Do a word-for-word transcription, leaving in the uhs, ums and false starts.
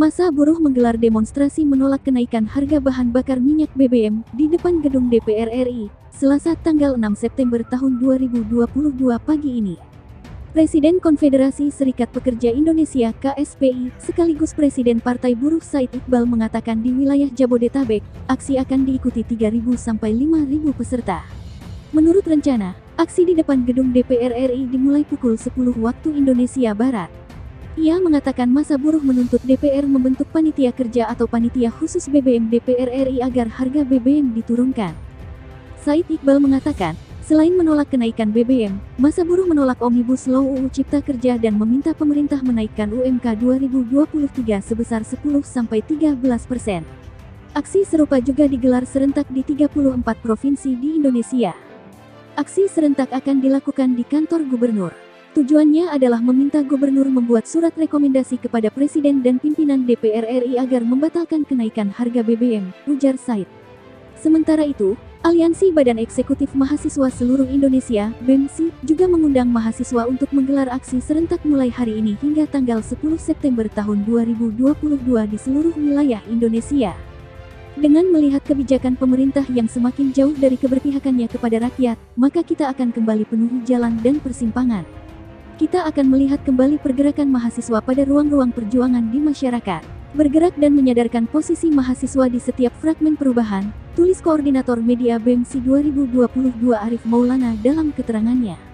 Massa buruh menggelar demonstrasi menolak kenaikan harga bahan bakar minyak B B M di depan gedung D P R R I, Selasa tanggal enam September tahun dua ribu dua puluh dua pagi ini. Presiden Konfederasi Serikat Pekerja Indonesia K S P I sekaligus Presiden Partai Buruh Said Iqbal mengatakan di wilayah Jabodetabek, aksi akan diikuti tiga ribu sampai lima ribu peserta. Menurut rencana, aksi di depan gedung D P R R I dimulai pukul sepuluh waktu Indonesia Barat. Ia mengatakan massa buruh menuntut D P R membentuk panitia kerja atau panitia khusus B B M D P R R I agar harga B B M diturunkan. Said Iqbal mengatakan, selain menolak kenaikan B B M, massa buruh menolak Omnibus Law U U Cipta Kerja dan meminta pemerintah menaikkan U M K dua ribu dua puluh tiga sebesar sepuluh sampai tiga belas persen. Aksi serupa juga digelar serentak di tiga puluh empat provinsi di Indonesia. Aksi serentak akan dilakukan di kantor gubernur. Tujuannya adalah meminta gubernur membuat surat rekomendasi kepada Presiden dan pimpinan D P R R I agar membatalkan kenaikan harga B B M, ujar Said. Sementara itu, Aliansi Badan Eksekutif Mahasiswa Seluruh Indonesia, B E M S I, juga mengundang mahasiswa untuk menggelar aksi serentak mulai hari ini hingga tanggal sepuluh September tahun dua ribu dua puluh dua di seluruh wilayah Indonesia. Dengan melihat kebijakan pemerintah yang semakin jauh dari keberpihakannya kepada rakyat, maka kita akan kembali penuhi jalan dan persimpangan. Kita akan melihat kembali pergerakan mahasiswa pada ruang-ruang perjuangan di masyarakat. Bergerak dan menyadarkan posisi mahasiswa di setiap fragmen perubahan, tulis Koordinator Media B E M S I dua ribu dua puluh dua Arif Maulana dalam keterangannya.